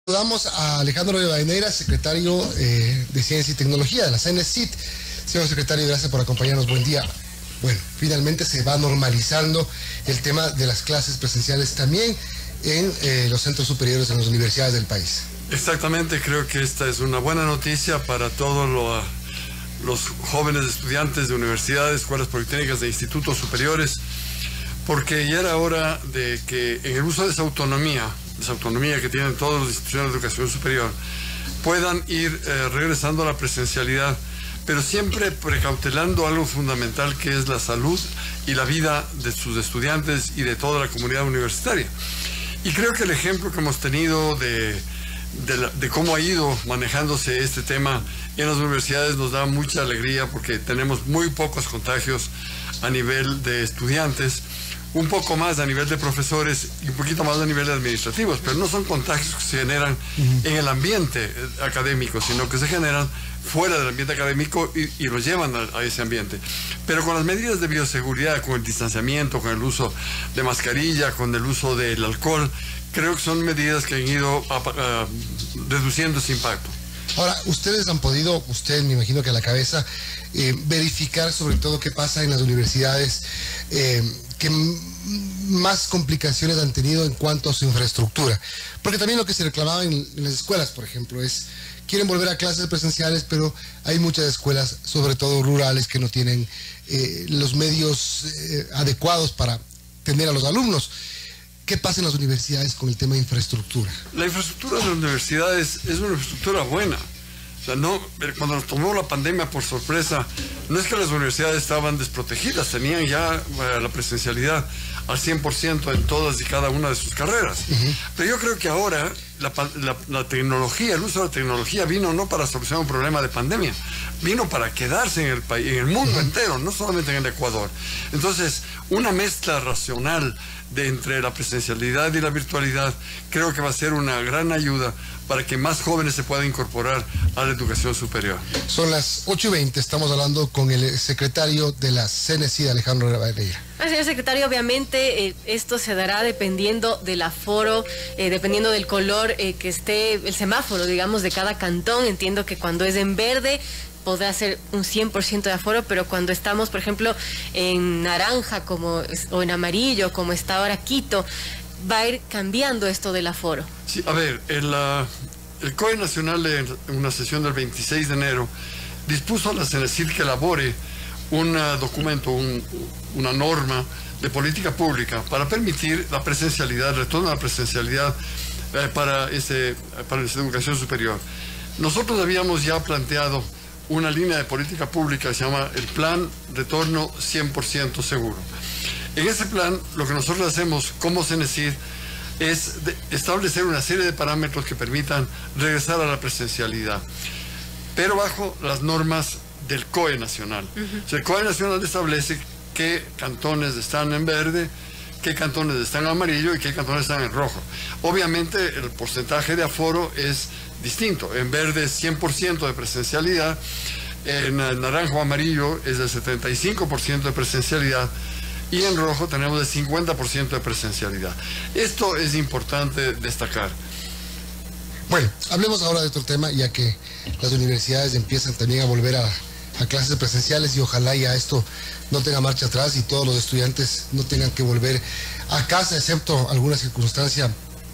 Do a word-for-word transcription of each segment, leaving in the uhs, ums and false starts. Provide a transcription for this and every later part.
Saludamos a Alejandro Rivadeneira, secretario eh, de Ciencia y Tecnología de la CENESID. Señor secretario, gracias por acompañarnos. Buen día. Bueno, finalmente se va normalizando el tema de las clases presenciales también en eh, los centros superiores, en las universidades del país. Exactamente, creo que esta es una buena noticia para todos lo, los jóvenes estudiantes de universidades, escuelas politécnicas, de institutos superiores, porque ya era hora de que en el uso de esa autonomía, esa autonomía que tienen todas las instituciones de educación superior, puedan ir eh, regresando a la presencialidad, pero siempre precautelando algo fundamental, que es la salud y la vida de sus estudiantes y de toda la comunidad universitaria. Y creo que el ejemplo que hemos tenido de, de, la, de cómo ha ido manejándose este tema en las universidades nos da mucha alegría, porque tenemos muy pocos contagios a nivel de estudiantes, un poco más a nivel de profesores y un poquito más a nivel de administrativos, pero no son contagios que se generan uh-huh. en el ambiente académico, sino que se generan fuera del ambiente académico y, y los llevan a, a ese ambiente. Pero con las medidas de bioseguridad, con el distanciamiento, con el uso de mascarilla, con el uso del alcohol, creo que son medidas que han ido a, a, reduciendo ese impacto. Ahora, ustedes han podido, usted me imagino que a la cabeza, eh, verificar sobre todo qué pasa en las universidades, eh, que más complicaciones han tenido en cuanto a su infraestructura. Porque también lo que se reclamaba en, en las escuelas, por ejemplo, es quieren volver a clases presenciales, pero hay muchas escuelas, sobre todo rurales, que no tienen eh, los medios eh, adecuados para tener a los alumnos. ¿Qué pasa en las universidades con el tema de infraestructura? La infraestructura de las universidades es una infraestructura buena. O sea, no, cuando nos tomó la pandemia por sorpresa, no es que las universidades estaban desprotegidas, tenían ya uh, la presencialidad al cien por ciento en todas y cada una de sus carreras. Uh-huh. Pero yo creo que ahora la, la, la tecnología, el uso de la tecnología vino no para solucionar un problema de pandemia, vino para quedarse en el país, en el mundo uh-huh. entero, no solamente en el Ecuador. Entonces, una mezcla racional de entre la presencialidad y la virtualidad creo que va a ser una gran ayuda para que más jóvenes se puedan incorporar a la educación superior. Son las ocho y veinte, estamos hablando con el secretario de la CENESID, Alejandro Rivadeneira. Ah, señor secretario, obviamente eh, esto se dará dependiendo del aforo, eh, dependiendo del color eh, que esté el semáforo, digamos, de cada cantón. Entiendo que cuando es en verde podrá ser un cien por ciento de aforo, pero cuando estamos, por ejemplo, en naranja como o en amarillo, como está ahora Quito, va a ir cambiando esto del aforo. Sí, a ver, el, uh, el C O E Nacional, en una sesión del veintiséis de enero, dispuso a la CENESID que elabore un uh, documento, un, una norma de política pública para permitir la presencialidad, el retorno a la presencialidad eh, para, ese, para esa educación superior. Nosotros habíamos ya planteado una línea de política pública que se llama el Plan Retorno cien por ciento Seguro. En ese plan, lo que nosotros hacemos como CENESID es establecer una serie de parámetros que permitan regresar a la presencialidad, pero bajo las normas del C O E Nacional. Uh-huh. O sea, el C O E Nacional establece qué cantones están en verde, qué cantones están en amarillo y qué cantones están en rojo. Obviamente, el porcentaje de aforo es distinto. En verde es cien por ciento de presencialidad, en naranjo o amarillo es del setenta y cinco por ciento de presencialidad, y en rojo tenemos el cincuenta por ciento de presencialidad. Esto es importante destacar. Bueno, hablemos ahora de otro tema, ya que las universidades empiezan también a volver a, a clases presenciales, y ojalá ya esto no tenga marcha atrás y todos los estudiantes no tengan que volver a casa, excepto alguna circunstancia.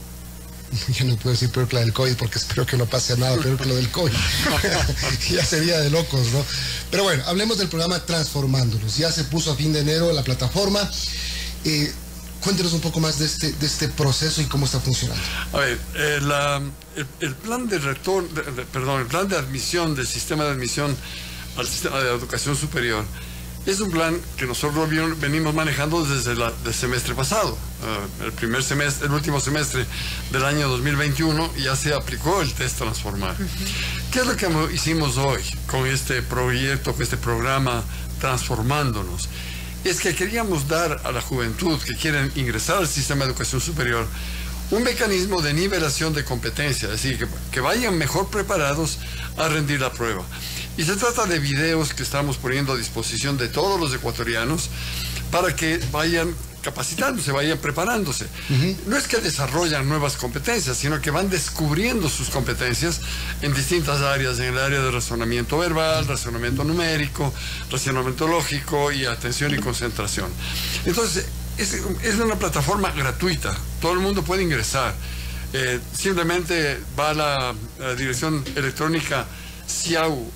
Yo no puedo decir peor que la del COVID, porque espero que no pase nada peor que lo del COVID. Ya sería de locos, ¿no? Pero bueno, hablemos del programa Transformándonos. Ya se puso a fin de enero la plataforma. Eh, cuéntenos un poco más de este, de este proceso y cómo está funcionando. A ver, eh, la, el, el plan de retorno, de, de, perdón, el plan de admisión del sistema de admisión al sistema de educación superior es un plan que nosotros venimos manejando desde la, el semestre pasado. Uh, el primer semestre, el último semestre del año dos mil veintiuno ya se aplicó el test Transformar. Uh-huh. ¿Qué es lo que hicimos hoy con este proyecto, con este programa Transformándonos? Es que queríamos dar a la juventud que quieren ingresar al sistema de educación superior un mecanismo de nivelación de competencia, es decir, que, que vayan mejor preparados a rendir la prueba. Y se trata de videos que estamos poniendo a disposición de todos los ecuatorianos para que vayan capacitándose, vayan preparándose. Uh-huh. No es que desarrollan nuevas competencias, sino que van descubriendo sus competencias en distintas áreas, en el área de razonamiento verbal, razonamiento numérico, razonamiento lógico y atención y concentración. Entonces, es, es una plataforma gratuita, todo el mundo puede ingresar. Eh, simplemente va a la, a la dirección electrónica siau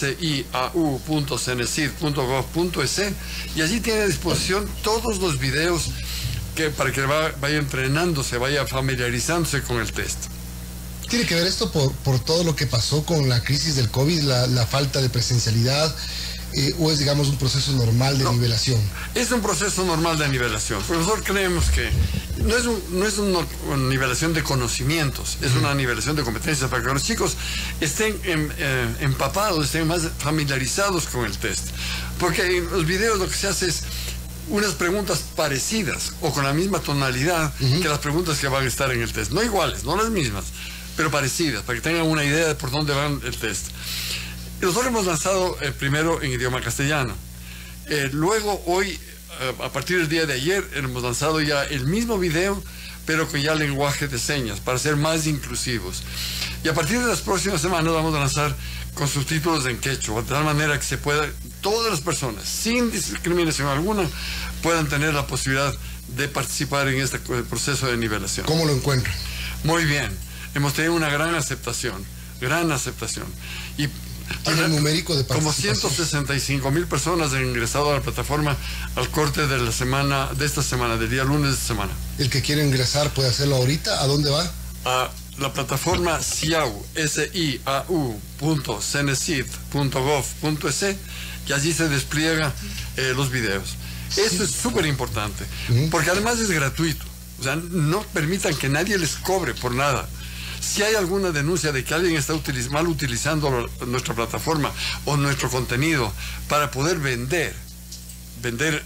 punto cenecit punto gov punto es y allí tiene a disposición todos los videos que, para que va, vaya entrenándose, vaya familiarizándose con el test. ¿Tiene que ver esto por, por todo lo que pasó con la crisis del COVID, la, la falta de presencialidad? Eh, ¿O es, digamos, un proceso normal de no, nivelación? Es un proceso normal de nivelación. Profesor, creemos que no es, un, no es una, una nivelación de conocimientos, es una nivelación de competencias para que los chicos estén en, eh, empapados, estén más familiarizados con el test. Porque en los videos lo que se hace es unas preguntas parecidas o con la misma tonalidad uh-huh. que las preguntas que van a estar en el test. No iguales, no las mismas, pero parecidas, para que tengan una idea de por dónde van el test. Nosotros hemos lanzado eh, primero en idioma castellano. Eh, luego, hoy, eh, a partir del día de ayer, hemos lanzado ya el mismo video, pero con ya lenguaje de señas, para ser más inclusivos. Y a partir de las próximas semanas vamos a lanzar con subtítulos en quechua, de tal manera que se pueda, todas las personas, sin discriminación alguna, puedan tener la posibilidad de participar en este proceso de nivelación. ¿Cómo lo encuentran? Muy bien. Hemos tenido una gran aceptación, gran aceptación. Y ¿tiene un numérico de como ciento sesenta y cinco mil personas han ingresado a la plataforma al corte de la semana, de esta semana, del día lunes de esta semana. El que quiere ingresar puede hacerlo ahorita. ¿A dónde va? A la plataforma siau punto cenecit punto gov punto es y allí se despliegan eh, los videos. Eso es súper importante, uh-huh. porque además es gratuito. O sea, no permitan que nadie les cobre por nada. Si hay alguna denuncia de que alguien está utiliz- mal utilizando nuestra plataforma o nuestro contenido para poder vender, vender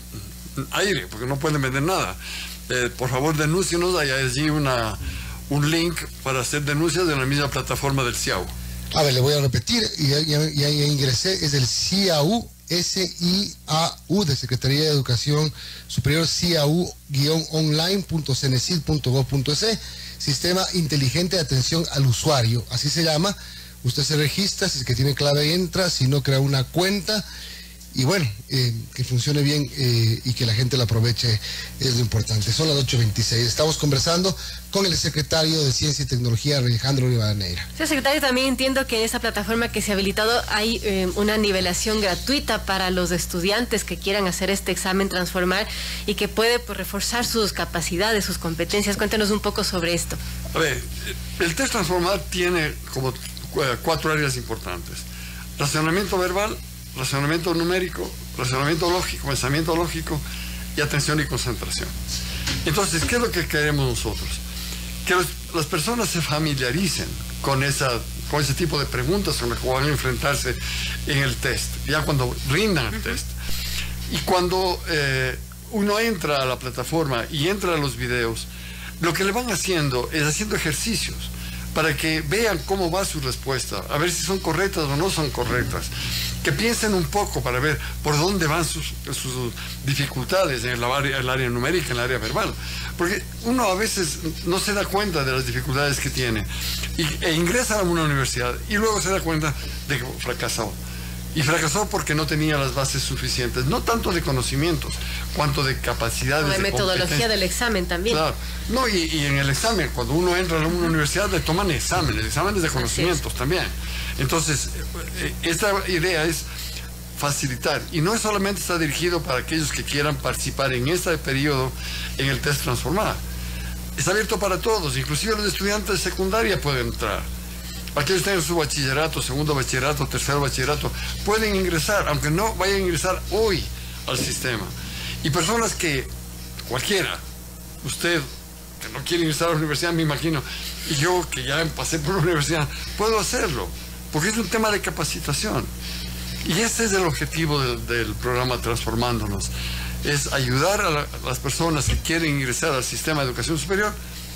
aire, porque no pueden vender nada, eh, por favor denúncienos, hay allí una, un link para hacer denuncias de la misma plataforma del siau. A ver, le voy a repetir, y ya, ya, ya ingresé, es el siau, S I A U, de Secretaría de Educación Superior, siau online punto cenecit punto gov punto es. Sistema Inteligente de Atención al Usuario, así se llama. Usted se registra, si es que tiene clave entra, si no crea una cuenta y bueno, eh, que funcione bien eh, y que la gente la aproveche es lo importante. Son las ocho veintiséis, estamos conversando con el secretario de Ciencia y Tecnología, Alejandro Rivadeneira. Sí, secretario, también entiendo que en esa plataforma que se ha habilitado hay eh, una nivelación gratuita para los estudiantes que quieran hacer este examen transformar y que puede pues, reforzar sus capacidades, sus competencias. Cuéntenos un poco sobre esto. A ver, el test transformar tiene como cuatro áreas importantes: razonamiento verbal, razonamiento numérico, razonamiento lógico, pensamiento lógico y atención y concentración. Entonces, ¿qué es lo que queremos nosotros? Que los, las personas se familiaricen con, esa, con ese tipo de preguntas con las que van a enfrentarse en el test, ya cuando rindan el test. Y cuando eh, uno entra a la plataforma y entra a los videos, lo que le van haciendo es haciendo ejercicios para que vean cómo va su respuesta, a ver si son correctas o no son correctas. Que piensen un poco para ver por dónde van sus, sus dificultades en el área, el área numérica, en el área verbal. Porque uno a veces no se da cuenta de las dificultades que tiene y, e ingresa a una universidad y luego se da cuenta de que fracasó. Y fracasó porque no tenía las bases suficientes, no tanto de conocimientos, cuanto de capacidades. La metodología del examen también. Claro. No, y, y en el examen, cuando uno entra a una universidad, le toman exámenes, exámenes de conocimientos también. Entonces, esta idea es facilitar, y no solamente está dirigido para aquellos que quieran participar en este periodo en el test transformar. Está abierto para todos, inclusive los estudiantes de secundaria pueden entrar. Aquellos que tengan su bachillerato, segundo bachillerato, tercer bachillerato, pueden ingresar, aunque no vayan a ingresar hoy al sistema. Y personas que, cualquiera, usted que no quiere ingresar a la universidad, me imagino, y yo que ya pasé por la universidad, puedo hacerlo, porque es un tema de capacitación. Y este es el objetivo del, del programa Transformándonos, es ayudar a, la, a las personas que quieren ingresar al sistema de educación superior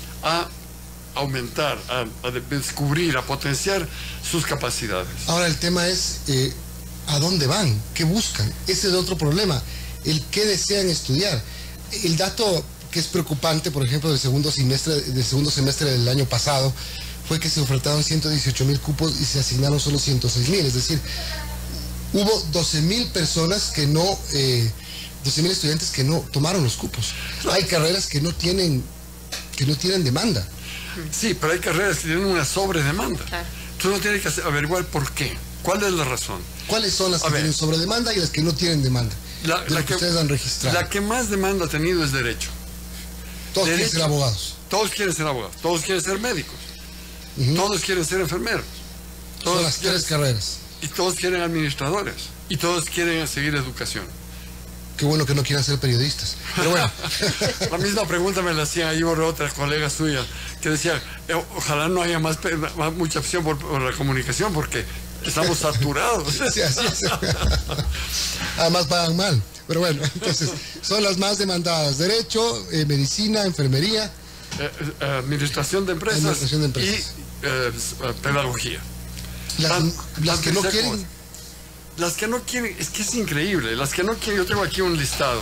a aumentar, a, a descubrir, a potenciar sus capacidades. Ahora el tema es, eh, ¿a dónde van? ¿Qué buscan? Ese es otro problema. el qué desean estudiar. El dato que es preocupante, por ejemplo, del segundo semestre, del segundo semestre del año pasado, fue que se ofertaron ciento dieciocho mil cupos y se asignaron solo ciento seis mil, es decir, hubo doce mil personas que no, eh, doce mil estudiantes que no tomaron los cupos. Hay carreras que no tienen, que no tienen demanda. Sí, pero hay carreras que tienen una sobredemanda. Claro. Tú no tienes que averiguar por qué. ¿Cuál es la razón? ¿Cuáles son las que tienen sobredemanda y las que no tienen demanda? La, de la lo que, que ustedes han registrado. La que más demanda ha tenido es derecho. Todos derecho, quieren ser abogados. Todos quieren ser abogados. Todos quieren ser médicos. Uh-huh. Todos quieren ser enfermeros. Todos son las quieren, tres carreras. Y todos quieren administradores. Y todos quieren seguir educación. Qué bueno que no quieran ser periodistas. Pero bueno. La misma pregunta me la hacía ahí por otra colega suya, que decía, eh, ojalá no haya más, más mucha opción por, por la comunicación, porque estamos saturados. Sí, así es. Además pagan mal. Pero bueno, entonces, son las más demandadas. Derecho, eh, medicina, enfermería. Eh, eh, administración de empresas. Administración de empresas. Y eh, pedagogía. Las, las, las, las que no quieren... Cosas. Las que no quieren, es que es increíble, las que no quieren, yo tengo aquí un listado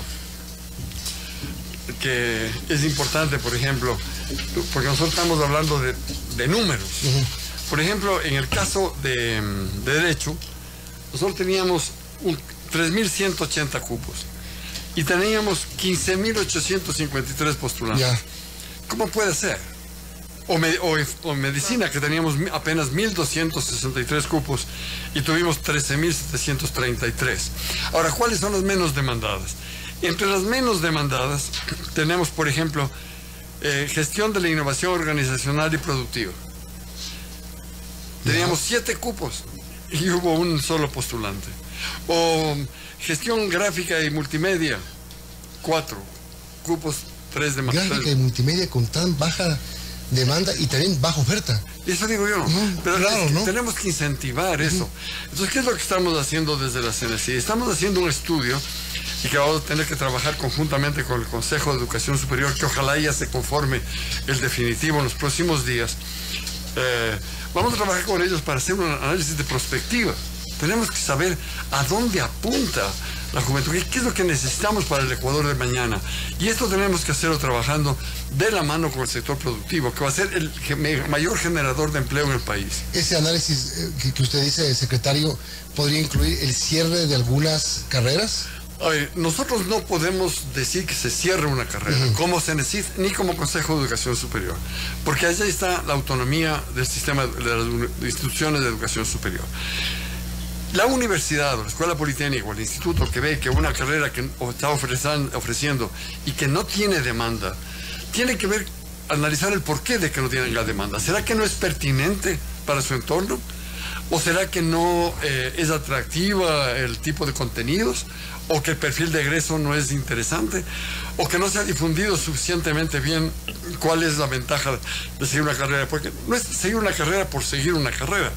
que es importante, por ejemplo, porque nosotros estamos hablando de, de números. Uh-huh. Por ejemplo, en el caso de, de Derecho, nosotros teníamos tres mil ciento ochenta cupos y teníamos quince mil ochocientos cincuenta y tres postulantes. Yeah. ¿Cómo puede ser? O, me, o, o medicina, que teníamos apenas mil doscientos sesenta y tres cupos y tuvimos trece mil setecientos treinta y tres. Ahora, ¿cuáles son las menos demandadas? Entre las menos demandadas tenemos, por ejemplo, eh, gestión de la innovación organizacional y productiva. Teníamos siete cupos y hubo un solo postulante. O gestión gráfica y multimedia, cuatro cupos, tres demandadas. Gráfica y multimedia con tan baja demanda y también baja oferta. Eso digo yo. Uh-huh. Pero claro, es que ¿no? tenemos que incentivar eso. Uh-huh. Entonces, ¿qué es lo que estamos haciendo desde la C N C I? Estamos haciendo un estudio y que vamos a tener que trabajar conjuntamente con el Consejo de Educación Superior, que ojalá ya se conforme el definitivo en los próximos días. Eh, vamos a trabajar con ellos para hacer un análisis de prospectiva. Tenemos que saber a dónde apunta la juventud, qué es lo que necesitamos para el Ecuador de mañana. Y esto tenemos que hacerlo trabajando de la mano con el sector productivo, que va a ser el mayor generador de empleo en el país. Ese análisis que usted dice, secretario, ¿podría incluir el cierre de algunas carreras? Ay, nosotros no podemos decir que se cierre una carrera, uh-huh. como se necesita, ni como Consejo de Educación Superior, porque allá está la autonomía del sistema de las instituciones de educación superior. La universidad o la escuela politécnica o el instituto que ve que una carrera que está ofreciendo y que no tiene demanda, tiene que ver, analizar el porqué de que no tienen la demanda. ¿Será que no es pertinente para su entorno? ¿O será que no eh, es atractiva el tipo de contenidos? ¿O que el perfil de egreso no es interesante? ¿O que no se ha difundido suficientemente bien cuál es la ventaja de seguir una carrera? Porque no es seguir una carrera por seguir una carrera.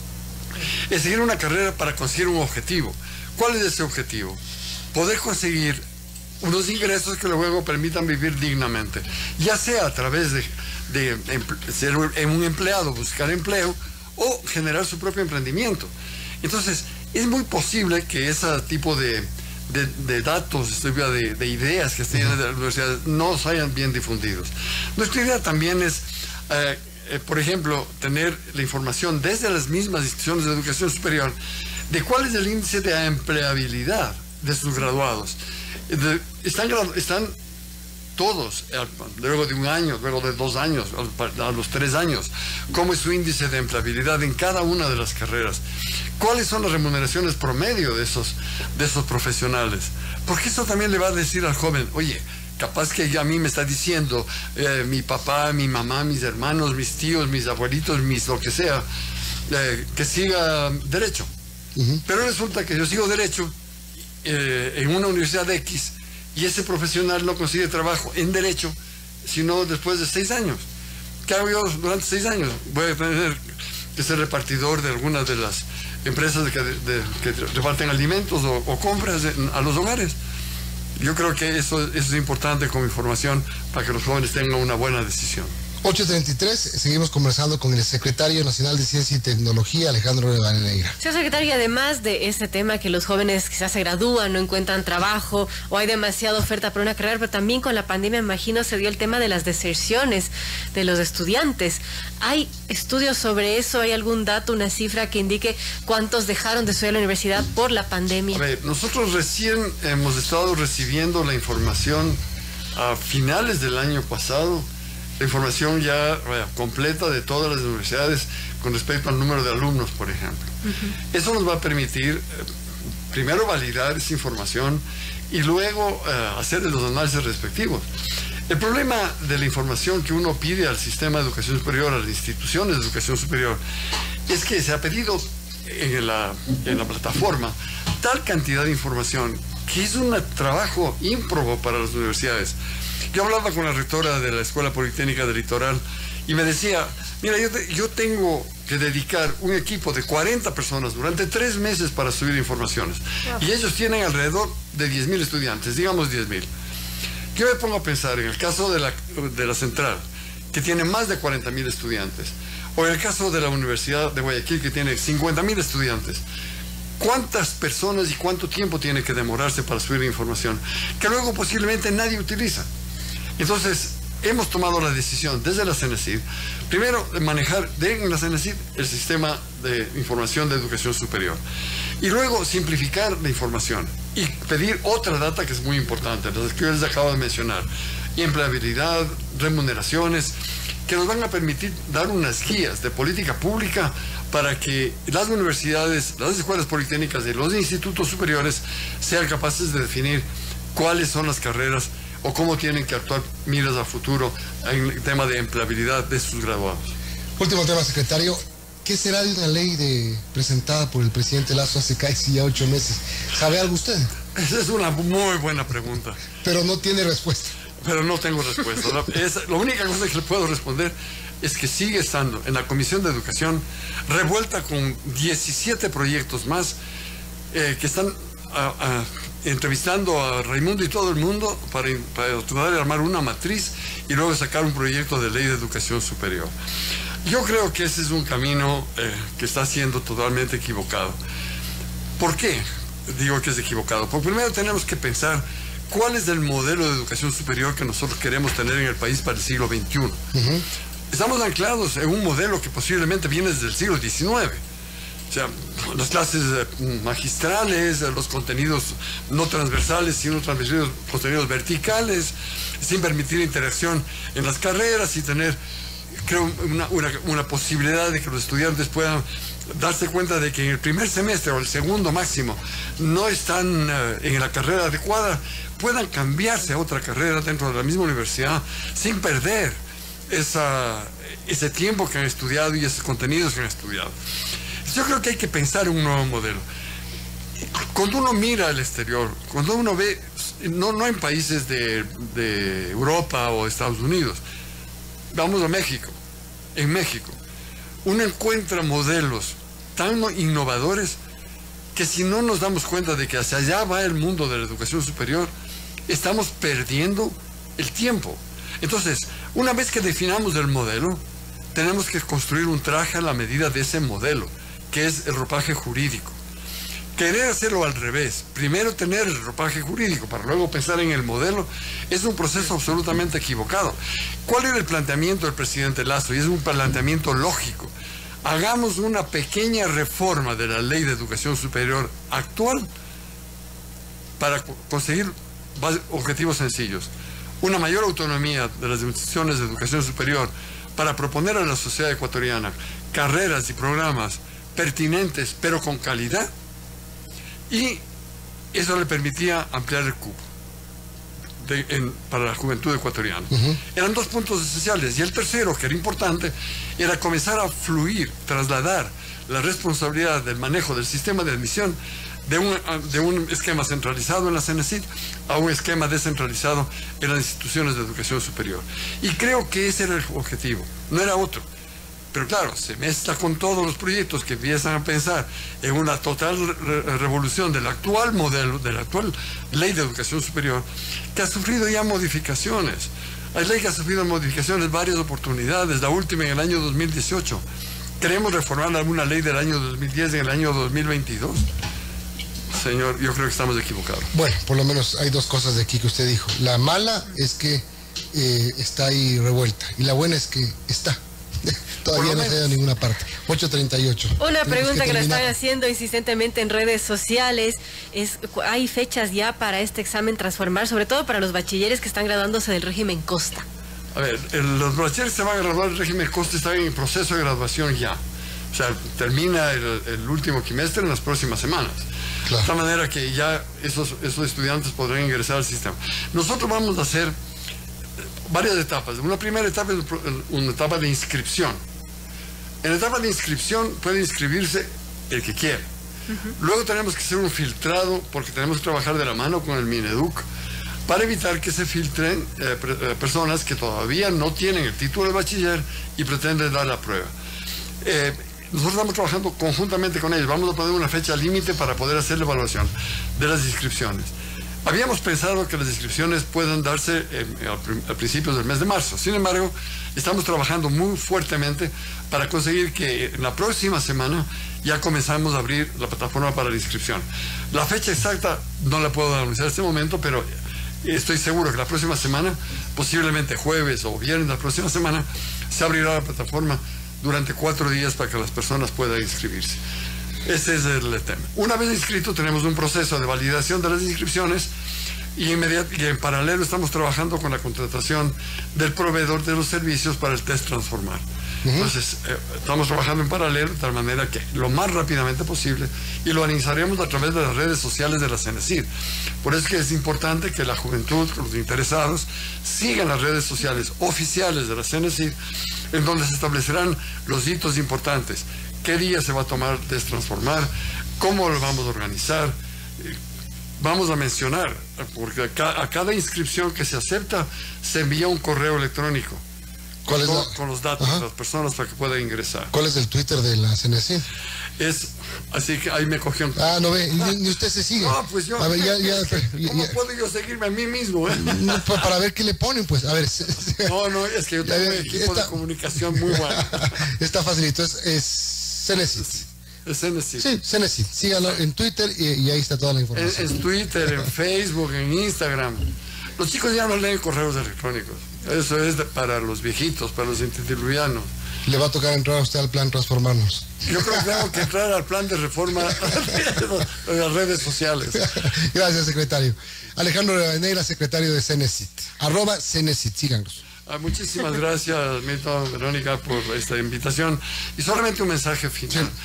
Es seguir una carrera para conseguir un objetivo. ¿Cuál es ese objetivo? Poder conseguir unos ingresos que luego permitan vivir dignamente, ya sea a través de, de, de ser un empleado, buscar empleo, o generar su propio emprendimiento. Entonces, es muy posible que ese tipo de, de, de datos, de, de ideas que estén en la universidad no se hayan bien difundidos. Nuestra idea también es... Eh, Eh, por ejemplo, tener la información desde las mismas instituciones de educación superior de cuál es el índice de empleabilidad de sus graduados. De, están, están todos, luego de un año, luego de dos años, a los tres años, cómo es su índice de empleabilidad en cada una de las carreras. ¿Cuáles son las remuneraciones promedio de esos, de esos profesionales? Porque eso también le va a decir al joven, oye, capaz que a mí me está diciendo eh, mi papá, mi mamá, mis hermanos, mis tíos, mis abuelitos, mis lo que sea, eh, que siga derecho. Uh-huh. Pero resulta que yo sigo derecho eh, en una universidad X y ese profesional no consigue trabajo en derecho, sino después de seis años. ¿Qué hago yo durante seis años? Voy a tener que ser repartidor de algunas de las empresas de que, de, de, que reparten alimentos o, o compras de, a los hogares. Yo creo que eso, eso es importante como información para que los jóvenes tengan una buena decisión. ocho treinta y tres, seguimos conversando con el secretario nacional de Ciencia y Tecnología, Alejandro Rivadeneira. Señor secretario, además de este tema que los jóvenes quizás se gradúan, no encuentran trabajo o hay demasiada oferta para una carrera, pero también con la pandemia, imagino, se dio el tema de las deserciones de los estudiantes. ¿Hay estudios sobre eso? ¿Hay algún dato, una cifra que indique cuántos dejaron de estudiar la universidad por la pandemia? A ver, nosotros recién hemos estado recibiendo la información a finales del año pasado, la información ya vaya, completa de todas las universidades con respecto al número de alumnos, por ejemplo. Uh-huh. Eso nos va a permitir, eh, primero, validar esa información y luego eh, hacer los análisis respectivos. El problema de la información que uno pide al sistema de educación superior, a las instituciones de educación superior, es que se ha pedido en la, en la plataforma tal cantidad de información que es un trabajo ímprobo para las universidades. Yo hablaba con la rectora de la Escuela Politécnica del Litoral y me decía, mira, yo, te, yo tengo que dedicar un equipo de cuarenta personas durante tres meses para subir informaciones. Wow. Y ellos tienen alrededor de diez mil estudiantes, digamos diez mil. Yo me pongo a pensar en el caso de la, de la Central, que tiene más de cuarenta mil estudiantes, o en el caso de la Universidad de Guayaquil, que tiene cincuenta mil estudiantes. ¿Cuántas personas y cuánto tiempo tiene que demorarse para subir información que luego posiblemente nadie utiliza? Entonces, hemos tomado la decisión desde la CENESID, primero, de manejar de, en la CENESID el sistema de información de educación superior, y luego simplificar la información y pedir otra data que es muy importante, las que yo les acabo de mencionar, empleabilidad, remuneraciones, que nos van a permitir dar unas guías de política pública para que las universidades, las escuelas politécnicas y los institutos superiores sean capaces de definir cuáles son las carreras o cómo tienen que actuar miras a futuro en el tema de empleabilidad de sus graduados. Último tema, secretario. ¿Qué será de una ley de, presentada por el presidente Lasso hace casi ya ocho meses? ¿Sabe algo usted? Esa es una muy buena pregunta. Pero no tiene respuesta. Pero no tengo respuesta. La, es, la única cosa que le puedo responder es que sigue estando en la Comisión de Educación revuelta con diecisiete proyectos más eh, que están a, a, entrevistando a Raimundo y todo el mundo para, para tratar de armar una matriz y luego sacar un proyecto de ley de educación superior. Yo creo que ese es un camino eh, que está siendo totalmente equivocado. ¿Por qué digo que es equivocado? Porque primero tenemos que pensar cuál es el modelo de educación superior que nosotros queremos tener en el país para el siglo veintiuno. Uh-huh. Estamos anclados en un modelo que posiblemente viene desde el siglo diecinueve. O sea, las clases magistrales, los contenidos no transversales, sino transversales, contenidos verticales, sin permitir interacción en las carreras y tener, creo, una, una, una posibilidad de que los estudiantes puedan darse cuenta de que en el primer semestre o el segundo máximo no están uh, en la carrera adecuada, puedan cambiarse a otra carrera dentro de la misma universidad sin perder esa, ese tiempo que han estudiado y esos contenidos que han estudiado. Yo creo que hay que pensar en un nuevo modelo. Cuando uno mira al exterior, cuando uno ve, no, no en países de, de Europa o Estados Unidos, vamos a México, en México, uno encuentra modelos tan innovadores que si no nos damos cuenta de que hacia allá va el mundo de la educación superior, estamos perdiendo el tiempo. Entonces, una vez que definamos el modelo, tenemos que construir un traje a la medida de ese modelo, que es el ropaje jurídico. Querer hacerlo al revés, primero tener el ropaje jurídico para luego pensar en el modelo, es un proceso absolutamente equivocado. ¿Cuál era el planteamiento del presidente Lasso? Y es un planteamiento lógico. Hagamos una pequeña reforma de la ley de educación superior actual para conseguir objetivos sencillos. Una mayor autonomía de las instituciones de educación superior para proponer a la sociedad ecuatoriana carreras y programas pertinentes pero con calidad, y eso le permitía ampliar el cupo de, en, para la juventud ecuatoriana. Uh-huh. Eran dos puntos esenciales, y el tercero, que era importante, era comenzar a fluir, trasladar la responsabilidad del manejo del sistema de admisión de un, de un esquema centralizado en la CENESID a un esquema descentralizado en las instituciones de educación superior. Y creo que ese era el objetivo, no era otro. Pero claro, se mezcla con todos los proyectos que empiezan a pensar en una total re revolución del actual modelo, de la actual ley de educación superior, que ha sufrido ya modificaciones. Hay ley que ha sufrido modificaciones varias oportunidades, la última en el año dos mil dieciocho. ¿Queremos reformar alguna ley del año dos mil diez en el año dos mil veintidós? Señor, yo creo que estamos equivocados. Bueno, por lo menos hay dos cosas de aquí que usted dijo. La mala es que eh, está ahí revuelta, y la buena es que está. Todavía no se ha ido a ninguna parte. ocho treinta y ocho. Una pregunta que, que la están haciendo insistentemente en redes sociales es, ¿hay fechas ya para este examen transformar, sobre todo para los bachilleres que están graduándose del régimen Costa? A ver, el, los bachilleres se van a graduar del régimen Costa, están en proceso de graduación ya. O sea, termina el, el último trimestre en las próximas semanas. Claro. De tal manera que ya esos, esos estudiantes podrán ingresar al sistema. Nosotros vamos a hacer varias etapas. Una primera etapa es una etapa de inscripción. En la etapa de inscripción puede inscribirse el que quiera. Uh-huh. Luego tenemos que hacer un filtrado, porque tenemos que trabajar de la mano con el Mineduc para evitar que se filtren eh, eh, personas que todavía no tienen el título de bachiller y pretenden dar la prueba. Eh, nosotros estamos trabajando conjuntamente con ellos. Vamos a poner una fecha límite para poder hacer la evaluación de las inscripciones. Habíamos pensado que las inscripciones puedan darse eh, a, a principios del mes de marzo. Sin embargo, estamos trabajando muy fuertemente para conseguir que en la próxima semana ya comenzamos a abrir la plataforma para la inscripción. La fecha exacta no la puedo anunciar en este momento, pero estoy seguro que la próxima semana, posiblemente jueves o viernes de la próxima semana, se abrirá la plataforma durante cuatro días para que las personas puedan inscribirse. Ese es el tema. Una vez inscrito, tenemos un proceso de validación de las inscripciones y, y en paralelo estamos trabajando con la contratación del proveedor de los servicios para el test transformar. Uh-huh. Entonces, eh, estamos trabajando en paralelo de tal manera que lo más rápidamente posible, y lo anunciaremos a través de las redes sociales de la CENESID. Por eso es que es importante que la juventud, los interesados, sigan las redes sociales oficiales de la CENESID, en donde se establecerán los hitos importantes. ¿Qué día se va a tomar destransformar? ¿Cómo lo vamos a organizar? Vamos a mencionar, porque a, ca a cada inscripción que se acepta se envía un correo electrónico con, con, la... con los datos Ajá. de las personas para que puedan ingresar. ¿Cuál es el Twitter de la CENESID? Es, así que ahí me cogió un... Ah, no ve, ni, ni usted se sigue. No, pues yo... A ver, ya, ya, ya, ¿Cómo ya, puedo yo seguirme a mí mismo? Eh? No, para ver qué le ponen, pues, a ver. No, no, es que yo tengo un equipo esta, de comunicación muy bueno. Está facilito, es, es CENESID. Es CENESID. Sí, CENESID. Síganlo en Twitter y, y ahí está toda la información. En, en Twitter, en Facebook, en Instagram. Los chicos ya no leen correos electrónicos. Eso es de, para los viejitos, para los antediluvianos. Le va a tocar entrar a usted al plan Transformarnos. Yo creo que tengo que entrar al plan de reforma de las redes sociales. Gracias, secretario. Alejandro Rivadeneira, secretario de CENESID. Arroba CENESID, síganos. Ah, muchísimas gracias, Milton, Verónica, por esta invitación. Y solamente un mensaje final. Sí.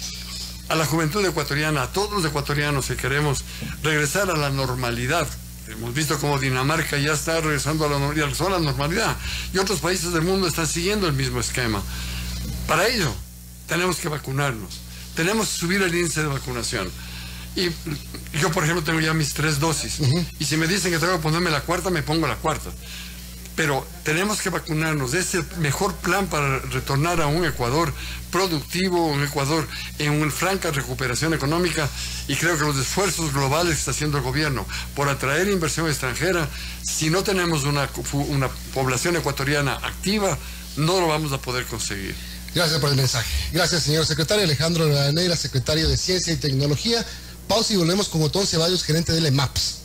A la juventud ecuatoriana, a todos los ecuatorianos que queremos regresar a la normalidad. Hemos visto cómo Dinamarca ya está regresando a la, a la normalidad y otros países del mundo están siguiendo el mismo esquema. Para ello, tenemos que vacunarnos. Tenemos que subir el índice de vacunación. Y yo, por ejemplo, tengo ya mis tres dosis. Uh-huh. Y si me dicen que tengo que ponerme la cuarta, me pongo la cuarta. Pero tenemos que vacunarnos. Es el mejor plan para retornar a un Ecuador productivo, un Ecuador en una franca recuperación económica, y creo que los esfuerzos globales que está haciendo el gobierno por atraer inversión extranjera, si no tenemos una, una población ecuatoriana activa, no lo vamos a poder conseguir. Gracias por el mensaje. Gracias, señor secretario. Alejandro Rivadeneira, secretario de Ciencia y Tecnología. Pausa y volvemos con Otón Ceballos, gerente del E M A P S.